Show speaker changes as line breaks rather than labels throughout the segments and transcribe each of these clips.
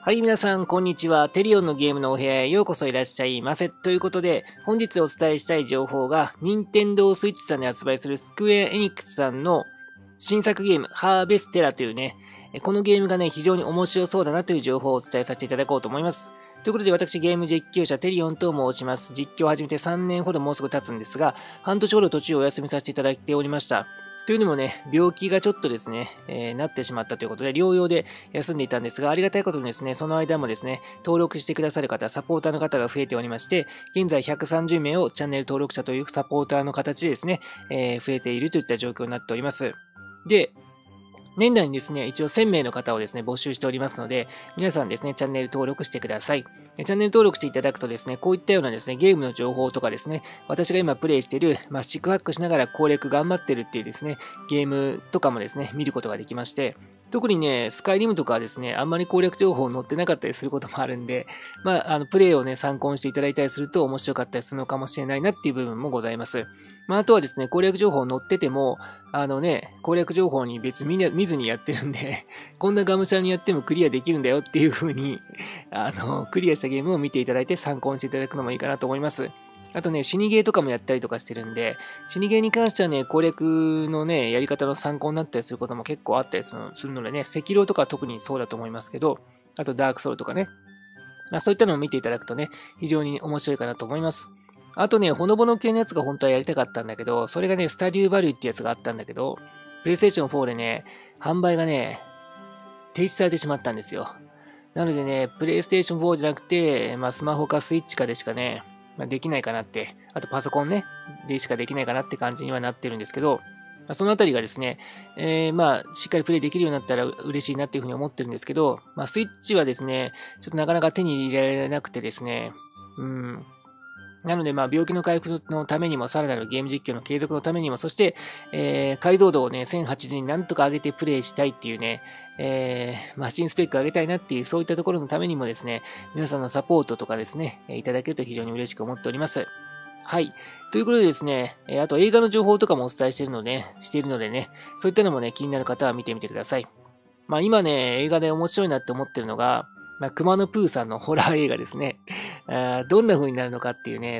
はい、皆さん、こんにちは。テリオンのゲームのお部屋へようこそいらっしゃいませ。ということで、本日お伝えしたい情報が、任天堂スイッチさんで発売するスクエアエニックスさんの新作ゲーム、ハーベステラというね、このゲームがね、非常に面白そうだなという情報をお伝えさせていただこうと思います。ということで、私、ゲーム実況者テリオンと申します。実況を始めて3年ほどもうすぐ経つんですが、半年ほど途中お休みさせていただいておりました。というのもね、病気がちょっとですね、なってしまったということで、療養で休んでいたんですが、ありがたいことにですね、その間もですね、登録してくださる方、サポーターの方が増えておりまして、現在130名をチャンネル登録者というサポーターの形でですね、増えているといった状況になっております。で、年内にですね、一応1000名の方をですね、募集しておりますので、皆さんですね、チャンネル登録してください。チャンネル登録していただくとですね、こういったようなですね、ゲームの情報とかですね、私が今プレイしている、四苦八苦しながら攻略頑張ってるっていうですね、ゲームとかもですね、見ることができまして、特にね、スカイリムとかはですね、あんまり攻略情報載ってなかったりすることもあるんで、プレイをね、参考にしていただいたりすると面白かったりするのかもしれないなっていう部分もございます。あとはですね、攻略情報載ってても、攻略情報に別に見ずにやってるんで、こんながむしゃらにやってもクリアできるんだよっていう風に、クリアしたゲームを見ていただいて参考にしていただくのもいいかなと思います。あとね、死にゲーとかもやったりとかしてるんで、死にゲーに関してはね、攻略のね、やり方の参考になったりすることも結構あったりするのでね、赤狼とかは特にそうだと思いますけど、あとダークソウルとかね、そういったのを見ていただくとね、非常に面白いかなと思います。あとね、ほのぼの系のやつが本当はやりたかったんだけど、それがね、スタデューバリューってやつがあったんだけど、プレイステーション4でね、販売がね、停止されてしまったんですよ。なのでね、プレイステーション4じゃなくて、スマホかスイッチかでしかね、できないかなって、あとパソコンね、でしかできないかなって感じにはなってるんですけど、そのあたりがですね、しっかりプレイできるようになったら嬉しいなっていうふうに思ってるんですけど、スイッチはですね、ちょっとなかなか手に入れられなくてですね、なので、病気の回復のためにも、さらなるゲーム実況の継続のためにも、そして、解像度をね、1080になんとか上げてプレイしたいっていうね、マシンスペック上げたいなっていう、そういったところのためにもですね、皆さんのサポートとかですね、いただけると非常に嬉しく思っております。はい。ということでですね、あと映画の情報とかもお伝えしているのでね、そういったのもね、気になる方は見てみてください。今ね、映画で面白いなって思ってるのが、熊野プーさんのホラー映画ですね。どんな風になるのかっていうね、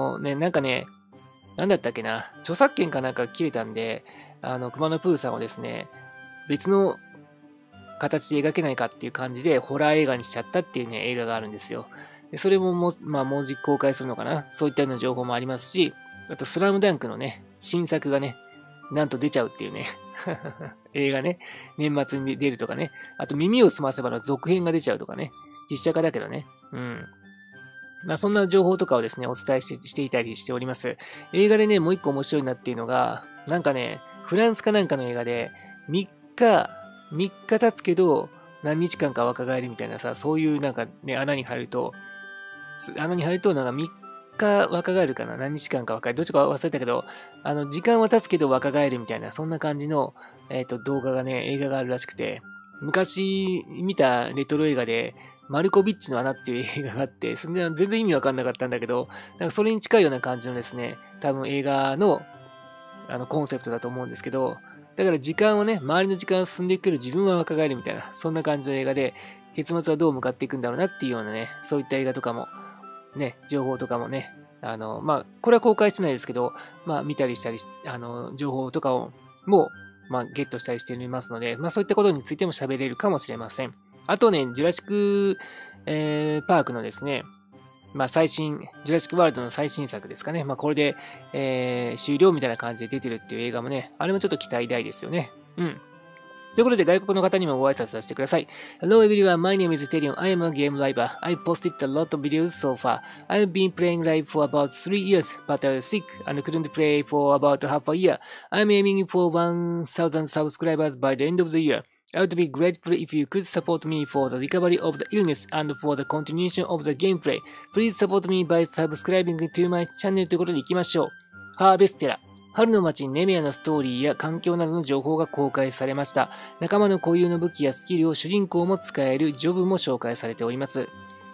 なんだったっけな、著作権かなんか切れたんで、熊野プーさんをですね、別の形で描けないかっていう感じで、ホラー映画にしちゃったっていうね、映画があるんですよ。でそれももうじき公開するのかな、そういったような情報もありますし、あと、スラムダンクのね、新作がね、なんと出ちゃうっていうね、映画ね、年末に出るとかね、あと耳をすませばの続編が出ちゃうとかね、実写化だけどね、そんな情報とかをですね、お伝えしていたりしております。映画でね、もう一個面白いなっていうのが、なんかね、フランスかなんかの映画で、3日経つけど、何日間か若返りみたいなさ、そういうなんかね、穴に入るとなんか3日若返るかな、何日間か若返る、どっちか忘れたけど、時間は経つけど若返るみたいな、そんな感じの、動画がね、映画があるらしくて、昔見たレトロ映画で、マルコビッチの穴っていう映画があって、それは全然意味わかんなかったんだけど、なんかそれに近いような感じのですね、多分映画の、コンセプトだと思うんですけど、だから時間をね、周りの時間を進んでいくけど自分は若返るみたいな、そんな感じの映画で、結末はどう向かっていくんだろうなっていうようなね、そういった映画とかも、ね、情報とかもね、これは公開してないですけど、見たりしたり情報とかを、ゲットしたりしてみますので、そういったことについても喋れるかもしれません。あとね、ジュラシック、パークのですね、ジュラシックワールドの最新作ですかね。これで、終了みたいな感じで出てるっていう映画もね、あれもちょっと期待大ですよね。ということで、外国の方にもご挨拶させてください。Hello everyone, my name is Terion. I am a game liver. I've posted a lot of videos so far. I've been playing live for about 3 years, but I was sick and couldn't play for about half a year. I'm aiming for 1,000 subscribers by the end of the year. I would be grateful if you could support me for the recovery of the illness and for the continuation of the gameplay. Please support me by subscribing to my channel ということで行きましょう。ハーベステラ。春の街ネメアのストーリーや環境などの情報が公開されました。仲間の固有の武器やスキルを主人公も使えるジョブも紹介されております。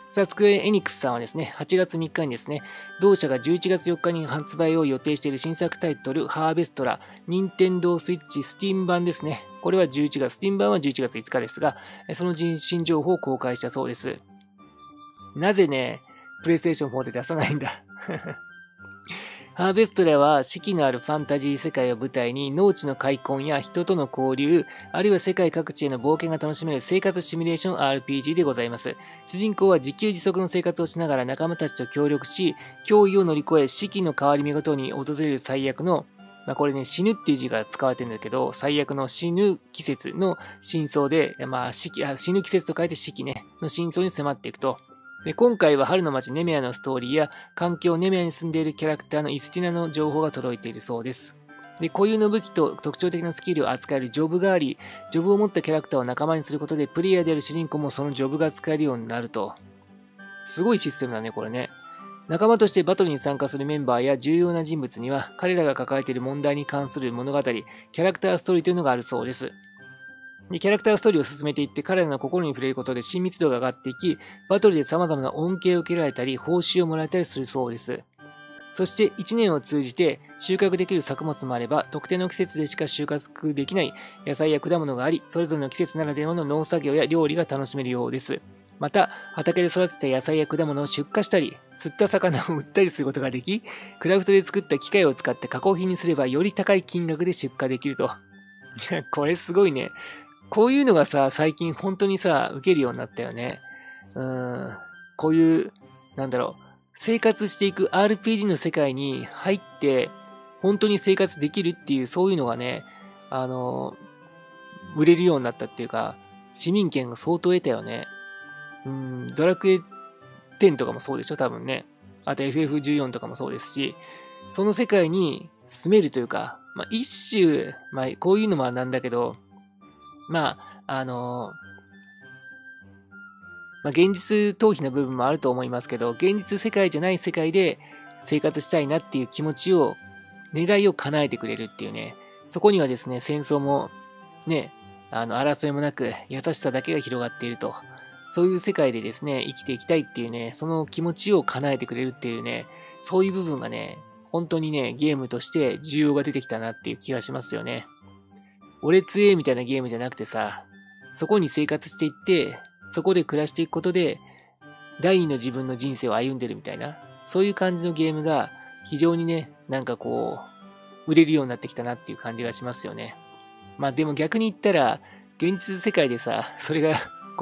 さあ、スクエアエニックスさんはですね、8月3日にですね、同社が11月4日に発売を予定している新作タイトル、ハーベストラ、任天堂スイッチスティーム版ですね。これは11月、スティーム版は11月5日ですが、その新情報を公開したそうです。なぜね、プレイステーション4で出さないんだ。ハーベストラは四季のあるファンタジー世界を舞台に農地の開墾や人との交流、あるいは世界各地への冒険が楽しめる生活シミュレーション RPG でございます。主人公は自給自足の生活をしながら仲間たちと協力し、脅威を乗り越え四季の変わり目ごとに訪れる最悪のこれね、死ぬっていう字が使われてるんだけど、最悪の死ぬ季節の真相で、死ぬ季節と書いて四季ね、の真相に迫っていくと。で今回は春の街ネメアのストーリーや環境ネメアに住んでいるキャラクターのイスティナの情報が届いているそうです。で固有の武器と特徴的なスキルを扱えるジョブがあり、ジョブを持ったキャラクターを仲間にすることでプレイヤーである主人公もそのジョブが使えるようになると。すごいシステムだね、これね。仲間としてバトルに参加するメンバーや重要な人物には彼らが抱えている問題に関する物語、キャラクターストーリーというのがあるそうです。でキャラクターストーリーを進めていって彼らの心に触れることで親密度が上がっていき、バトルで様々な恩恵を受けられたり、報酬をもらえたりするそうです。そして1年を通じて収穫できる作物もあれば、特定の季節でしか収穫できない野菜や果物があり、それぞれの季節ならではの農作業や料理が楽しめるようです。また、畑で育てた野菜や果物を出荷したり、釣った魚を売ったりすることができ、クラフトで作った機械を使って加工品にすればより高い金額で出荷できると。いや、これすごいね。こういうのがさ、最近本当にさ、受けるようになったよね。こういう、生活していく RPG の世界に入って、本当に生活できるっていう、そういうのがね、売れるようになったっていうか、市民権が相当得たよね。ドラクエ10とかもそうでしょ、多分ね。あと FF14 とかもそうですし、その世界に住めるというか、一種、こういうのもなんだけど、現実逃避の部分もあると思いますけど、現実世界じゃない世界で生活したいなっていう気持ちを、願いを叶えてくれるっていうね、そこにはですね、戦争もね、争いもなく優しさだけが広がっていると。そういう世界でですね、生きていきたいっていうね、その気持ちを叶えてくれるっていうね、そういう部分がね、本当にね、ゲームとして需要が出てきたなっていう気がしますよね。俺強えみたいなゲームじゃなくてさ、そこに生活していって、そこで暮らしていくことで、第二の自分の人生を歩んでるみたいな、そういう感じのゲームが非常にね、売れるようになってきたなっていう感じがしますよね。でも逆に言ったら、現実世界でさ、それが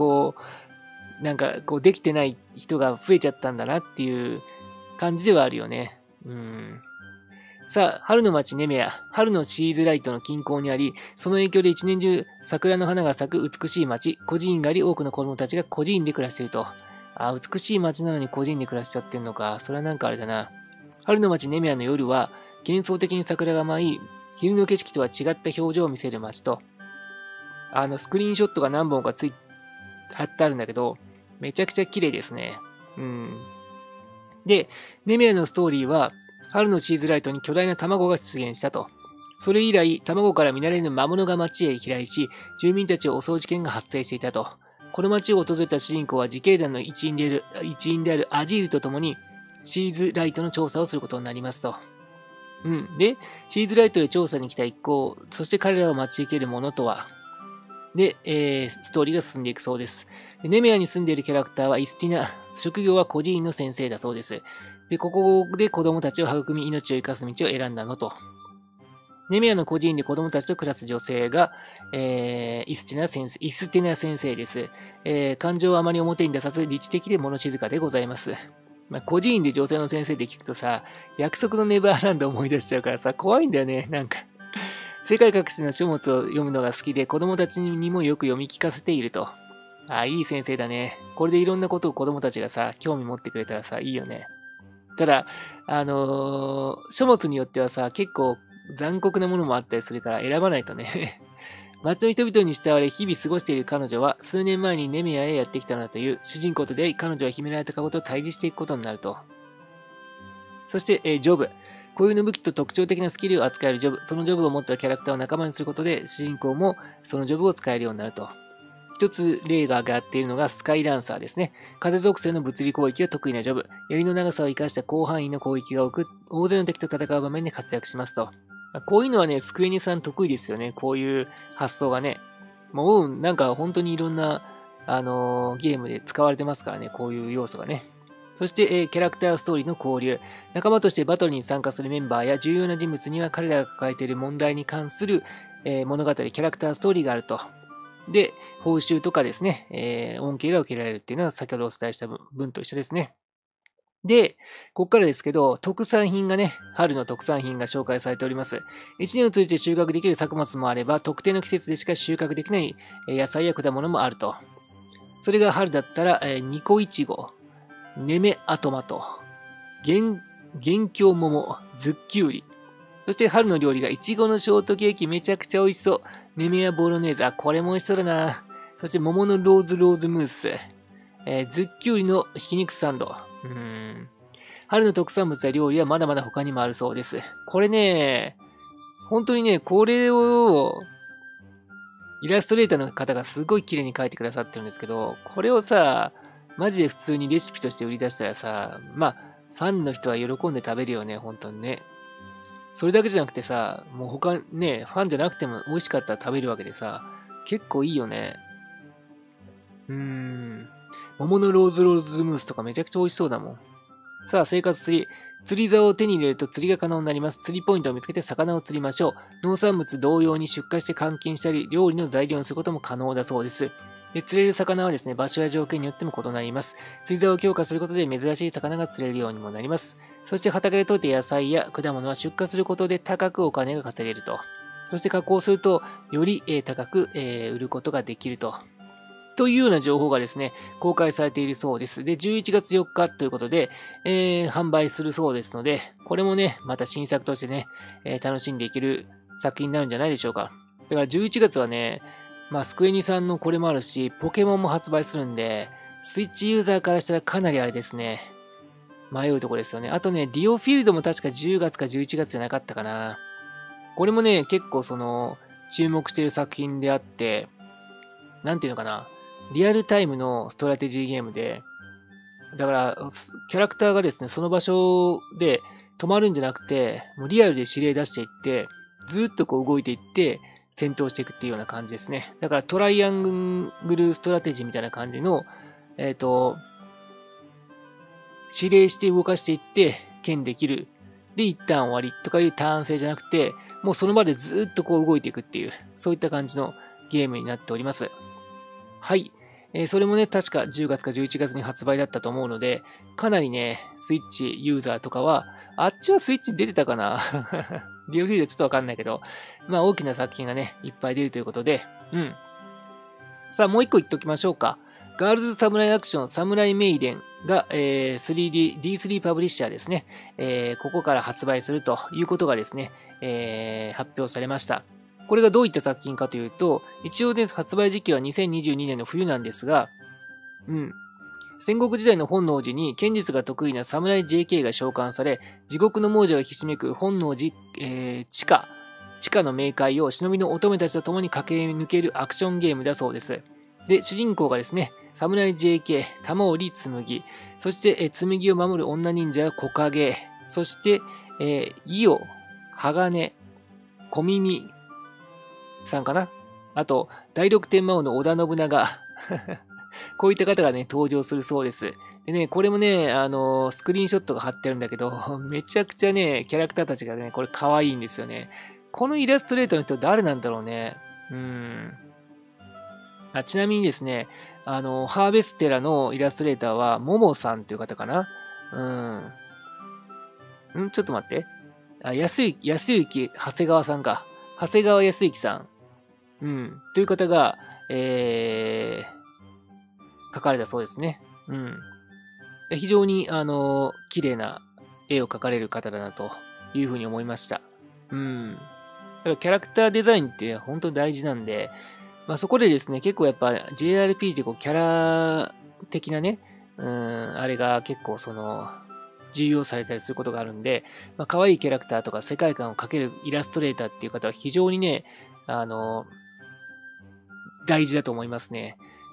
できてない人が増えちゃったんだなっていう感じではあるよね。さあ、春の街ネメア、春のシーズライトの近郊にあり、その影響で一年中桜の花が咲く美しい街、孤児院があり、多くの子供たちが孤児院で暮らしていると。美しい街なのに孤児院で暮らしちゃってんのか。それはあれだな。春の街ネメアの夜は、幻想的に桜が舞い、昼の景色とは違った表情を見せる街と。スクリーンショットが何本か貼ってあるんだけど、めちゃくちゃ綺麗ですね。で、ネメアのストーリーは、春のシーズライトに巨大な卵が出現したと。それ以来、卵から見慣れぬ魔物が町へ飛来し、住民たちを襲う事件が発生していたと。この町を訪れた主人公は自警団の一員であるアジールと共に、シーズライトの調査をすることになりますと。で、シーズライトへ調査に来た一行、そして彼らを待ち受けるものとは。で、ストーリーが進んでいくそうです。ネメアに住んでいるキャラクターはイスティナ、職業は孤児院の先生だそうです。で、ここで子供たちを育み、命を生かす道を選んだのと。ネメアの孤児院で子供たちと暮らす女性が、イスティナ先生です。感情をあまり表に出さず、理知的で物静かでございます。孤児院で女性の先生で聞くとさ、約束のネバーランドを思い出しちゃうからさ、怖いんだよね、世界各地の書物を読むのが好きで、子供たちにもよく読み聞かせていると。いい先生だね。これでいろんなことを子供たちがさ、興味持ってくれたらさ、いいよね。ただ、書物によってはさ、結構残酷なものもあったりするから選ばないとね。町の人々に慕われ日々過ごしている彼女は、数年前にネメアへやってきたのだという、主人公と出会い、彼女は秘められた過去と対峙していくことになると。そして、ジョブ。固有の武器と特徴的なスキルを扱えるジョブ。そのジョブを持ったキャラクターを仲間にすることで、主人公もそのジョブを使えるようになると。 一つ例が挙がっているのがスカイランサーですね。風属性の物理攻撃が得意なジョブ。槍の長さを生かした広範囲の攻撃が多く、大勢の敵と戦う場面で活躍しますと。こういうのはね、スクエニさん得意ですよね。こういう発想がね。もうなんか本当にいろんな、ゲームで使われてますからね。こういう要素がね。そして、キャラクターストーリーの交流。仲間としてバトルに参加するメンバーや重要な人物には彼らが抱えている問題に関する、物語、キャラクターストーリーがあると。で、報酬とかですね、恩恵が受けられるっていうのは先ほどお伝えした分と一緒ですね。で、ここからですけど、特産品がね、春の特産品が紹介されております。1年を通じて収穫できる作物もあれば、特定の季節でしか収穫できない野菜や果物もあると。それが春だったら、ニコイチゴ、ネメアトマト、元凶桃、ズッキュウリ。そして春の料理がイチゴのショートケーキめちゃくちゃ美味しそう。ネメアボロネーゼ。これも美味しそうだな。そして桃のローズムース。ズッキュウリのひき肉サンド。春の特産物や料理はまだまだ他にもあるそうです。これね、本当にね、これを、イラストレーターの方がすごい綺麗に描いてくださってるんですけど、これをさ、マジで普通にレシピとして売り出したらさ、まあ、ファンの人は喜んで食べるよね、本当にね。それだけじゃなくてさ、もう他ね、ファンじゃなくても美味しかったら食べるわけでさ、結構いいよね。桃のローズムースとかめちゃくちゃ美味しそうだもん。さあ、生活釣り。釣り竿を手に入れると釣りが可能になります。釣りポイントを見つけて魚を釣りましょう。農産物同様に出荷して換金したり、料理の材料にすることも可能だそうです。で、釣れる魚はですね、場所や条件によっても異なります。釣り竿を強化することで珍しい魚が釣れるようにもなります。そして畑で採れた野菜や果物は出荷することで高くお金が稼げると。そして加工すると、より高く売ることができると。というような情報がですね、公開されているそうです。で、11月4日ということで、販売するそうですので、これもね、また新作としてね、楽しんでいける作品になるんじゃないでしょうか。だから11月はね、まあ、スクエニさんのこれもあるし、ポケモンも発売するんで、スイッチユーザーからしたらかなりあれですね、迷うところですよね。あとね、ディオフィールドも確か10月か11月じゃなかったかな。これもね、結構注目している作品であって、なんていうのかな。リアルタイムのストラテジーゲームで、だから、キャラクターがですね、その場所で止まるんじゃなくて、もうリアルで指令出していって、ずっとこう動いていって、戦闘していくっていうような感じですね。だからトライアングルストラテジーみたいな感じの、指令して動かしていって、剣できる。で、一旦終わりとかいうターン制じゃなくて、もうその場でずっとこう動いていくっていう、そういった感じのゲームになっております。はい。それもね、確か10月か11月に発売だったと思うので、かなりね、スイッチユーザーとかは、あっちはスイッチ出てたかなディオフィールドちょっとわかんないけど、まあ大きな作品がね、いっぱい出るということで、さあもう一個言っときましょうか。ガールズサムライアクションサムライメイデンが、D3 パブリッシャーですね、ここから発売するということがですね、発表されました。これがどういった作品かというと、一応ね、発売時期は2022年の冬なんですが、戦国時代の本能寺に剣術が得意な侍 JK が召喚され、地獄の亡者がひしめく本能寺、地下の冥界を忍びの乙女たちと共に駆け抜けるアクションゲームだそうです。で、主人公がですね、侍 JK、玉織紬、そして、紬を守る女忍者木影、そして、伊予、鋼、小耳、さんかな。あと、第六天魔王の織田信長。こういった方がね、登場するそうです。でね、これもね、スクリーンショットが貼ってあるんだけど、めちゃくちゃね、キャラクターたちがね、これ可愛いんですよね。このイラストレーターの人誰なんだろうね。ちなみにですね、ハーベステラのイラストレーターは、ももさんという方かな。ちょっと待って。安幸、長谷川さんか。長谷川康之さん。という方が、書かれたそうですね。非常に、綺麗な絵を描かれる方だなというふうに思いました。だからキャラクターデザインって本当に大事なんで、まあそこでですね、結構やっぱ JRPG でこうキャラ的なね、あれが結構重要されたりすることがあるんで、まあ可愛いキャラクターとか世界観を描けるイラストレーターっていう方は非常にね、大事だと思いますね。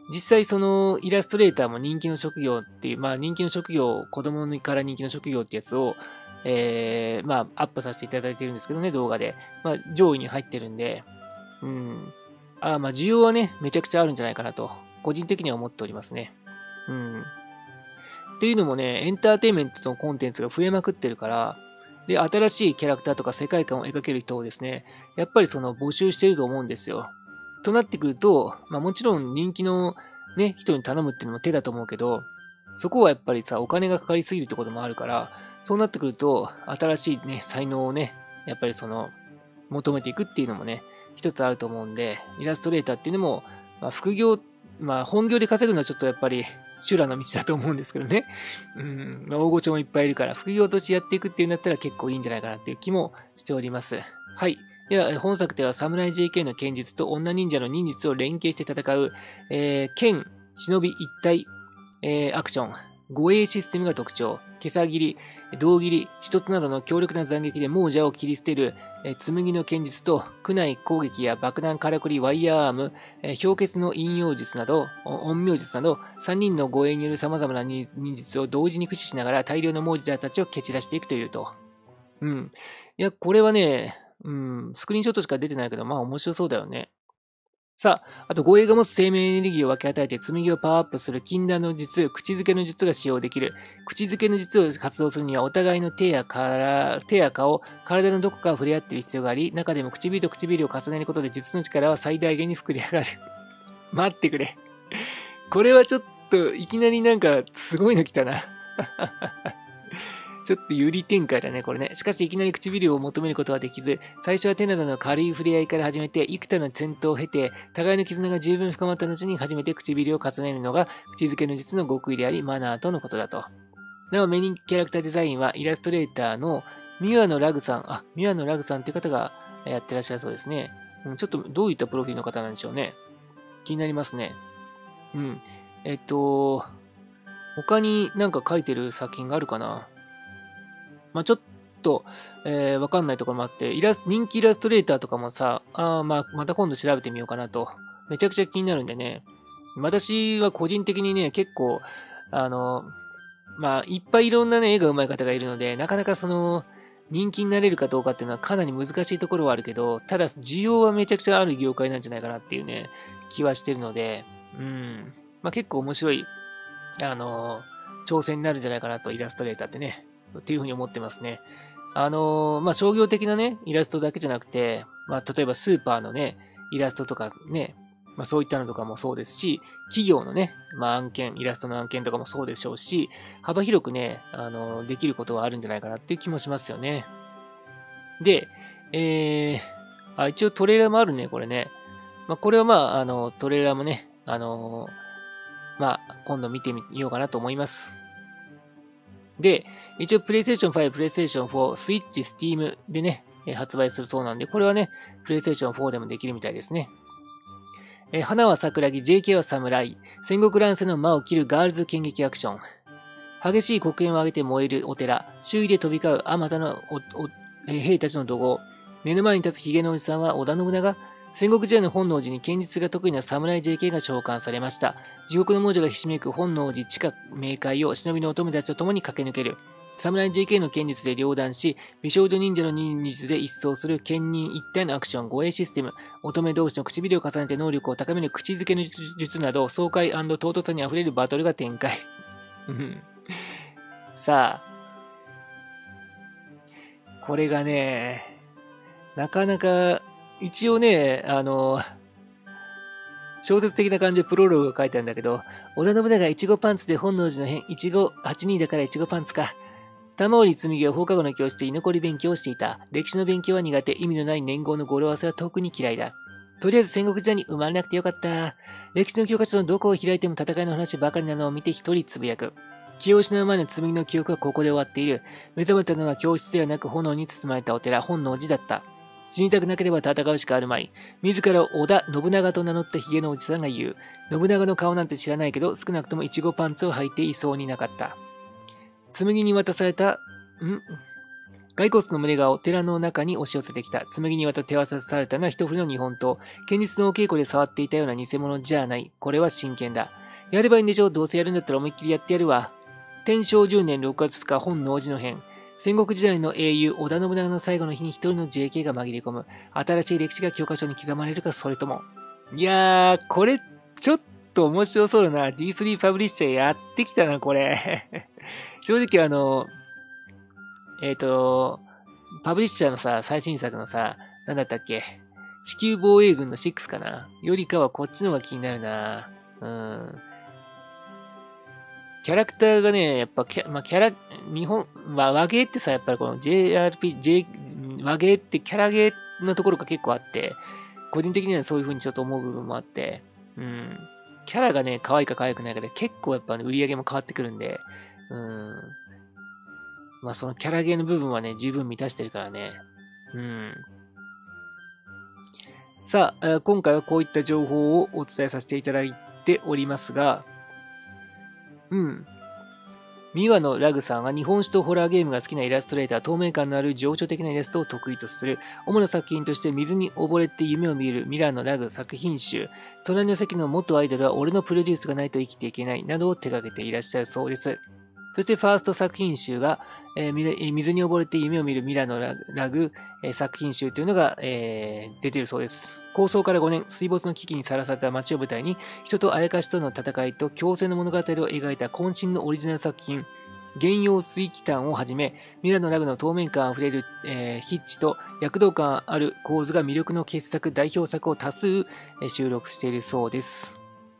実際そのイラストレーターも人気の職業っていう、まあ人気の職業、子供から人気の職業ってやつを、まあアップさせていただいてるんですけどね、動画で。まあ上位に入ってるんで、うん。まあ需要はね、めちゃくちゃあるんじゃないかなと、個人的には思っておりますね。うん。っていうのもね、エンターテインメントのコンテンツが増えまくってるから、で、新しいキャラクターとか世界観を描ける人をですね、やっぱりその募集してると思うんですよ。となってくると、まあもちろん人気のね、人に頼むっていうのも手だと思うけど、そこはやっぱりさ、お金がかかりすぎるってこともあるから、そうなってくると、新しいね、才能をね、やっぱりその、求めていくっていうのもね、一つあると思うんで、イラストレーターっていうのも、まあ副業、まあ本業で稼ぐのはちょっとやっぱり、修羅の道だと思うんですけどね。まあ、大御所もいっぱいいるから、副業としてやっていくっていうんだったら結構いいんじゃないかなっていう気もしております。はい。では、本作では侍 JK の剣術と女忍者の忍術を連携して戦う、剣、忍一体、アクション、護衛システムが特徴、袈裟切り、胴切り、刺突などの強力な斬撃で亡者を切り捨てる、紬の剣術と、区内攻撃や爆弾からくりワイヤーアーム、氷結の陰陽術など、陰陽術など、3人の護衛による様々な忍術を同時に駆使しながら大量の亡者たちを蹴散らしていくというと。うん。いや、これはね、スクリーンショットしか出てないけど、まあ面白そうだよね。さあ、あと護衛が持つ生命エネルギーを分け与えて紬をパワーアップする禁断の術、口づけの術が使用できる。口づけの術を発動するにはお互いの手や顔、体のどこかを触れ合っている必要があり、中でも唇と唇を重ねることで術の力は最大限に膨れ上がる。待ってくれ。これはちょっといきなりなんかすごいの来たな。ちょっと有利展開だね、これね。しかし、いきなり唇を求めることはできず、最初は手などの軽い触れ合いから始めて、幾多の戦闘を経て、互いの絆が十分深まった後に初めて唇を重ねるのが、口づけの術の極意であり、マナーとのことだと。なお、メインキャラクターデザインは、イラストレーターのミワノラグさん、ミワノラグさんっていう方がやってらっしゃるそうですね。ちょっとどういったプロフィールの方なんでしょうね。気になりますね。他になんか書いてる作品があるかな。まあ、ちょっと、わかんないところもあって、人気イラストレーターとかもさ、また今度調べてみようかなと。めちゃくちゃ気になるんでね。私は個人的にね、結構、まあ、いっぱいいろんなね、絵が上手い方がいるので、なかなかその、人気になれるかどうかっていうのはかなり難しいところはあるけど、ただ、需要はめちゃくちゃある業界なんじゃないかなっていうね、気はしてるので、まあ結構面白い、挑戦になるんじゃないかなと、イラストレーターってね。っていうふうに思ってますね。まあ、商業的なね、イラストだけじゃなくて、まあ、例えばスーパーのね、イラストとかね、まあ、そういったのとかもそうですし、企業のね、まあ、イラストの案件とかもそうでしょうし、幅広くね、できることはあるんじゃないかなっていう気もしますよね。で、一応トレーラーもあるね、これね。まあ、これはまあ、トレーラーもね、まあ、今度見てみようかなと思います。で、一応 PlayStation 5、PlayStation 4、Switch、Steam でね、発売するそうなんで、これはね、PlayStation 4でもできるみたいですね。花は桜木、JK は侍、戦国乱世の魔を切るガールズ剣撃アクション。激しい黒煙を上げて燃えるお寺、周囲で飛び交うあまたの兵たちの怒号。目の前に立つヒゲのおじさんは織田信長。戦国時代の本能寺に剣術が得意な侍 JK が召喚されました。地獄の亡者がひしめく本能寺地下冥界を忍びの乙女たちと共に駆け抜ける。侍 JK の剣術で両断し、美少女忍者の忍術で一掃する剣人一体のアクション護衛システム、乙女同士の唇を重ねて能力を高める口づけの術など、爽快尊さに溢れるバトルが展開。さあ、これがね、なかなか、一応ね、小説的な感じでプロローグが書いてあるんだけど、織田信長いちごパンツで本能寺の変、いちご82だからいちごパンツか。玉織紬は放課後の教室で居残り勉強をしていた。歴史の勉強は苦手、意味のない年号の語呂合わせは特に嫌いだ。とりあえず戦国時代に生まれなくてよかった。歴史の教科書のどこを開いても戦いの話ばかりなのを見て一人つぶやく。気を失う前の紬の記憶はここで終わっている。目覚めたのは教室ではなく炎に包まれたお寺、本能寺だった。死にたくなければ戦うしかあるまい。自ら織田信長と名乗ったヒゲのおじさんが言う。信長の顔なんて知らないけど、少なくともイチゴパンツを履いていそうになかった。紬に渡された、 骸骨の群れがお寺の中に押し寄せてきた。紬に渡って手渡されたのは一振りの日本刀。剣術のお稽古で触っていたような偽物じゃない。これは真剣だ。やればいいんでしょ。どうせやるんだったら思いっきりやってやるわ。天正10年6月2日、本能寺の変。戦国時代の英雄、織田信長の最後の日に一人の JK が紛れ込む。新しい歴史が教科書に刻まれるか、それとも。いやー、これ、ちょっと面白そうだな。D3 パブリッシャーやってきたな、これ。正直パブリッシャーのさ、最新作のさ、なんだったっけ。地球防衛軍の6かなよりかはこっちの方が気になるな。キャラクターがね、やっぱ日本、和芸ってさ、やっぱりこの 和芸ってキャラ芸のところが結構あって、個人的にはそういう風にちょっと思う部分もあって、キャラがね、可愛いか可愛くないかで結構やっぱ、売り上げも変わってくるんで、そのキャラ芸の部分はね、十分満たしてるからね。さあ、今回はこういった情報をお伝えさせていただいておりますが、ミワのラグさんは日本酒とホラーゲームが好きなイラストレーター、透明感のある情緒的なイラストを得意とする。主な作品として水に溺れて夢を見るミラのラグ作品集、隣の席の元アイドルは俺のプロデュースがないと生きていけないなどを手掛けていらっしゃるそうです。そしてファースト作品集が、水に溺れて夢を見るミラのラグ、作品集というのが、出ているそうです。構想から5年、水没の危機にさらされた街を舞台に、人とあやかしとの戦いと共生の物語を描いた渾身のオリジナル作品、原用水気炭をはじめ、ミラのラグの透明感あふれる、筆致と躍動感ある構図が魅力の傑作、代表作を多数、収録しているそうです。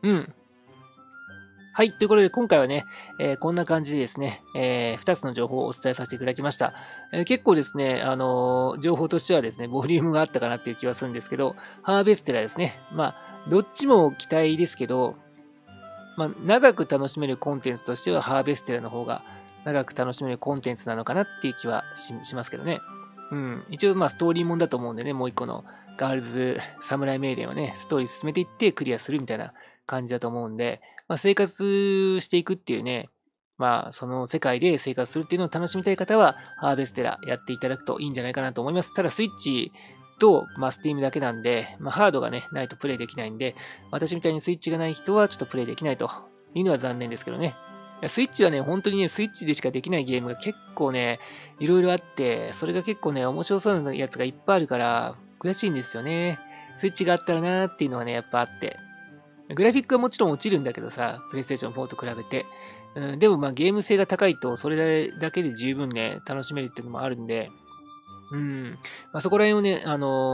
はい。ということで、今回はね、こんな感じでですね、2つの情報をお伝えさせていただきました。結構ですね、情報としてはですね、ボリュームがあったかなっていう気はするんですけど、ハーベステラですね。どっちも期待ですけど、長く楽しめるコンテンツとしては、ハーベステラの方が長く楽しめるコンテンツなのかなっていう気はしますけどね。一応、ストーリーもんだと思うんでね、もう一個のガールズサムライメイデンをね、ストーリー進めていってクリアするみたいな感じだと思うんで、生活していくっていうね、その世界で生活するっていうのを楽しみたい方は、ハーベステラやっていただくといいんじゃないかなと思います。ただ、スイッチと、スティームだけなんで、ハードがね、ないとプレイできないんで、私みたいにスイッチがない人はちょっとプレイできないというのは残念ですけどね。スイッチはね、本当にね、スイッチでしかできないゲームが結構ね、いろいろあって、それが結構ね、面白そうなやつがいっぱいあるから、悔しいんですよね。スイッチがあったらなーっていうのがね、やっぱあって。グラフィックはもちろん落ちるんだけどさ、プレイステーション4と比べて。でもゲーム性が高いと、それだけで十分ね、楽しめるっていうのもあるんで、そこら辺をね、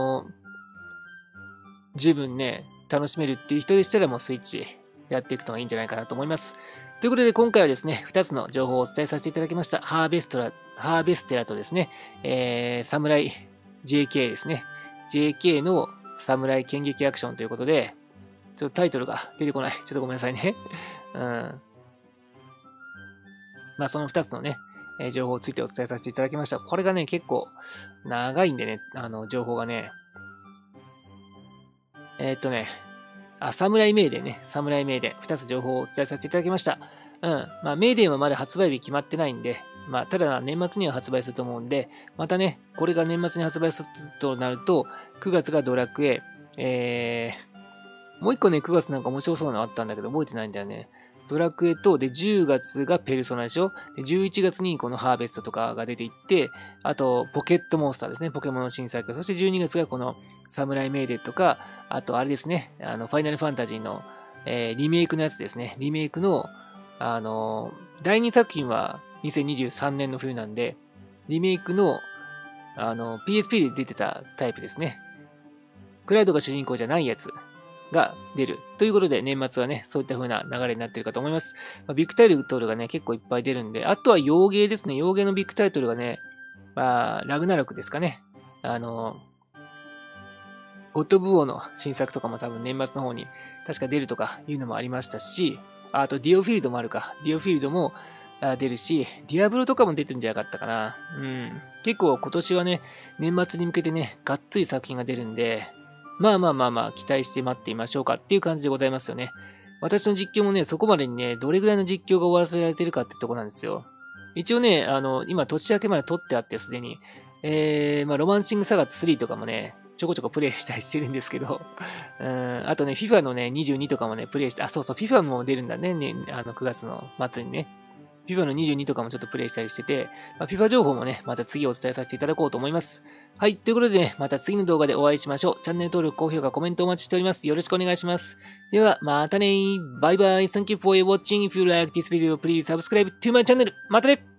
十分ね、楽しめるっていう人でしたらもうスイッチやっていくのがいいんじゃないかなと思います。ということで今回はですね、2つの情報をお伝えさせていただきました。ハーベステラとですね、サムライ JK ですね。JK のサムライ剣撃アクションということで、ちょっとタイトルが出てこない。ちょっとごめんなさいね。その2つのね、情報についてお伝えさせていただきました。これがね、結構長いんでね、情報がね。サムライメイデンね。サムライメイデン。2つ情報をお伝えさせていただきました。メイデンはまだ発売日決まってないんで、ただ年末には発売すると思うんで、またね、これが年末に発売するとなると、9月がドラクエ、もう一個ね、9月なんか面白そうなのあったんだけど、覚えてないんだよね。ドラクエと、で、10月がペルソナでしょで、11月にこのハーベストとかが出ていって、あと、ポケットモンスターですね。ポケモンの新作。そして12月がこのサムライメイデンとか、あと、あれですね。ファイナルファンタジーの、リメイクのやつですね。リメイクの、第2作品は2023年の冬なんで、リメイクの、PSP で出てたタイプですね。クラウドが主人公じゃないやつが出る。ということで、年末はね、そういった風な流れになっているかと思います。ビッグタイトルがね、結構いっぱい出るんで、あとは洋芸ですね。洋芸のビッグタイトルがね、ラグナロクですかね。ゴッド・ブ・オーの新作とかも多分年末の方に確か出るとかいうのもありましたし、あとディオフィールドもあるか。ディオフィールドも出るし、ディアブロとかも出てるんじゃなかったかな。結構今年はね、年末に向けてね、がっつり作品が出るんで、期待して待っていましょうかっていう感じでございますよね。私の実況もね、そこまでにね、どれぐらいの実況が終わらせられてるかってとこなんですよ。 一応ね、今年明けまで撮ってあってすでに、ロマンシングサガ3とかもね、ちょこちょこプレイしたりしてるんですけど、あとね、FIFA のね、22とかもね、プレイして、そうそう、FIFA も出るんだね、9月の末にね。FIFA の22とかもちょっとプレイしたりしてて、FIFA 情報もね、また次お伝えさせていただこうと思います。はい、ということでね、また次の動画でお会いしましょう。チャンネル登録、高評価、コメントお待ちしております。よろしくお願いします。では、またねー。バイバイ。Thank you for watching. If you like this video, please subscribe to my channel. またね